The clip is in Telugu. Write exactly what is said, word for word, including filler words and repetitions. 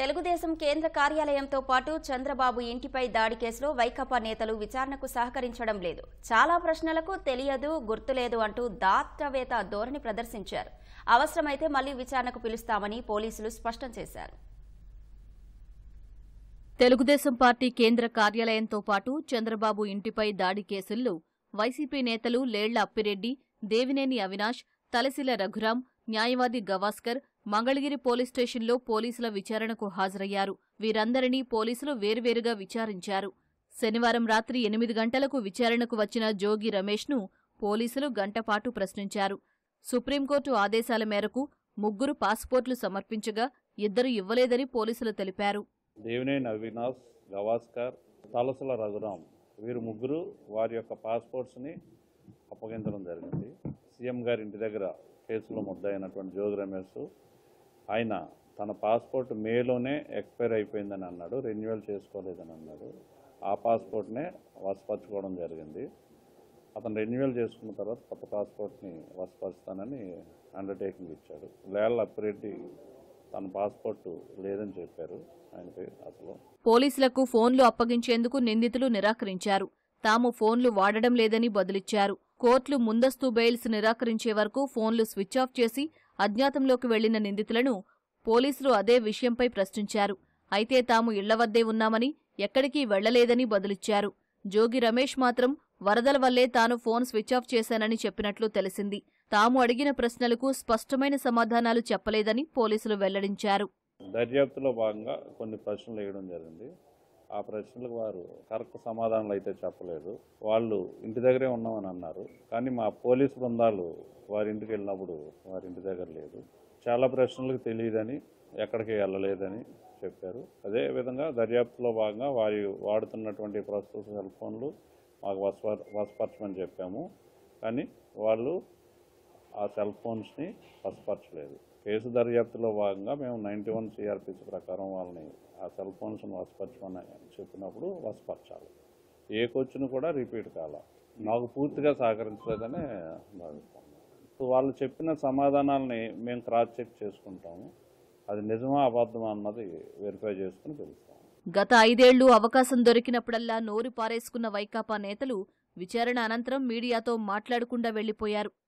తెలుగుదేశం కేంద్ర కార్యాలయంతో పాటు చంద్రబాబు ఇంటిపై దాడి కేసులో వైకాపా నేతలు విచారణకు సహకరించడం లేదు. చాలా ప్రశ్నలకు తెలియదు, గుర్తులేదు అంటూ దాటవేత ధోరణి ప్రదర్శించారు. అవసరమైతే మళ్లీ విచారణకు పిలుస్తామని పోలీసులు స్పష్టం చేశారు. తెలుగుదేశం పార్టీ కేంద్ర కార్యాలయంతో పాటు చంద్రబాబు ఇంటిపై దాడి కేసుల్లో వైసీపీ నేతలు లేళ్ల అప్పిరెడ్డి, దేవినేని అవినాష్, తలసిల రఘురాం, న్యాయవాది గవాస్కర్ మంగళగిరి పోలీస్ స్టేషన్లో పోలీసుల విచారణకు హాజరయ్యారు. వీరందరినీ పోలీసులు వేర్వేరుగా విచారించారు. శనివారం రాత్రి ఎనిమిది గంటలకు విచారణకు వచ్చిన జోగి రమేష్ను పోలీసులు గంటపాటు ప్రశ్నించారు. సుప్రీంకోర్టు ఆదేశాల మేరకు ముగ్గురు పాస్పోర్ట్లు సమర్పించగా ఇద్దరు ఇవ్వలేదని పోలీసులు తెలిపారు. దేవినేని అవినాష్, గవాస్కర్, తలసిల రఘురాం వీరు ముగ్గురు వారి యొక్క పాస్పోర్ట్స్ని అప్పగించడం జరిగింది. సీఎం గారి ఇంటి దగ్గర కేసులో ముద్దాయినటువంటి జోగి రమేష్ ఆయన తన పాస్పోర్ట్ మేలోనే ఎక్స్పైర్ అయిపోయిందని అన్నాడు, రెన్యువల్ చేసుకోలేదని అన్నాడు. ఆ పాస్పోర్ట్నే వశపరచుకోవడం జరిగింది. అతను రెన్యువల్ చేసుకున్న తర్వాత కొత్త పాస్పోర్ట్ని వశపరుస్తానని అండర్టేకింగ్ ఇచ్చాడు. లేళ్ల అప్పిరెడ్డి తన పాస్పోర్ట్ లేదని చెప్పారు. ఆయనకి అసలు పోలీసులకు ఫోన్లు అప్పగించేందుకు నిందితులు నిరాకరించారు. తాము ఫోన్లు వాడడం లేదని బదులిచ్చారు. కోర్టులు ముందస్తు బెయిల్స్ నిరాకరించే వరకు ఫోన్లు స్విచ్ ఆఫ్ చేసి అజ్ఞాతంలోకి వెళ్లిన నిందితులను పోలీసులు అదే విషయంపై ప్రశ్నించారు. అయితే తాము ఇళ్ల వద్దే ఉన్నామని, ఎక్కడికి వెళ్లలేదని బదులిచ్చారు. జోగి రమేష్ మాత్రం వరదల వల్లే తాను ఫోన్ స్విచ్ ఆఫ్ చేశానని చెప్పినట్లు తెలిసింది. తాము అడిగిన ప్రశ్నలకు స్పష్టమైన సమాధానాలు చెప్పలేదని పోలీసులు వెల్లడించారు. దర్యాప్తులో భాగంగా కొన్ని ప్రశ్నలు వేయడం జరిగింది. ఆ ప్రశ్నలకు వారు కరెక్ట్ సమాధానాలు అయితే చెప్పలేదు. వాళ్ళు ఇంటి దగ్గరే ఉన్నామని అన్నారు. కానీ మా పోలీసు బృందాలు వారి ఇంటికి వెళ్ళినప్పుడు వారి ఇంటి దగ్గర లేదు. చాలా ప్రశ్నలకు తెలియదని, ఎక్కడికి వెళ్ళలేదని చెప్పారు. అదేవిధంగా దర్యాప్తులో భాగంగా వారి వాడుతున్నటువంటి ప్రస్తుత సెల్ ఫోన్లు మాకు వశ వశపరచమని చెప్పాము. కానీ వాళ్ళు ఆ సెల్ ఫోన్స్ని వశపరచలేదు. కేసు దర్యాప్తులో భాగంగా మేము నైంటీ వన్ సిఆర్పిసి ప్రకారం వాళ్ళని ఆ సెల్ ఫోన్స్ని వశపరచమని చెప్పినప్పుడు వశపరచాలి. ఏ క్వశ్చన్ కూడా రిపీట్ కాల. నాకు పూర్తిగా సహకరించలేదని భావిస్తాను. వాళ్ళు చెప్పిన సమాధానాలని మేము క్రాస్ చెక్ చేసుకుంటాము. అది నిజమా అబద్ధమా అన్నది వెరిఫై చేసుకుని తెలుస్తాము. గత ఐదేళ్లు అవకాశం దొరికినప్పుడల్లా నోరు పారేసుకున్న వైకాపా నేతలు విచారణ అనంతరం మీడియాతో మాట్లాడకుండా వెళ్లిపోయారు.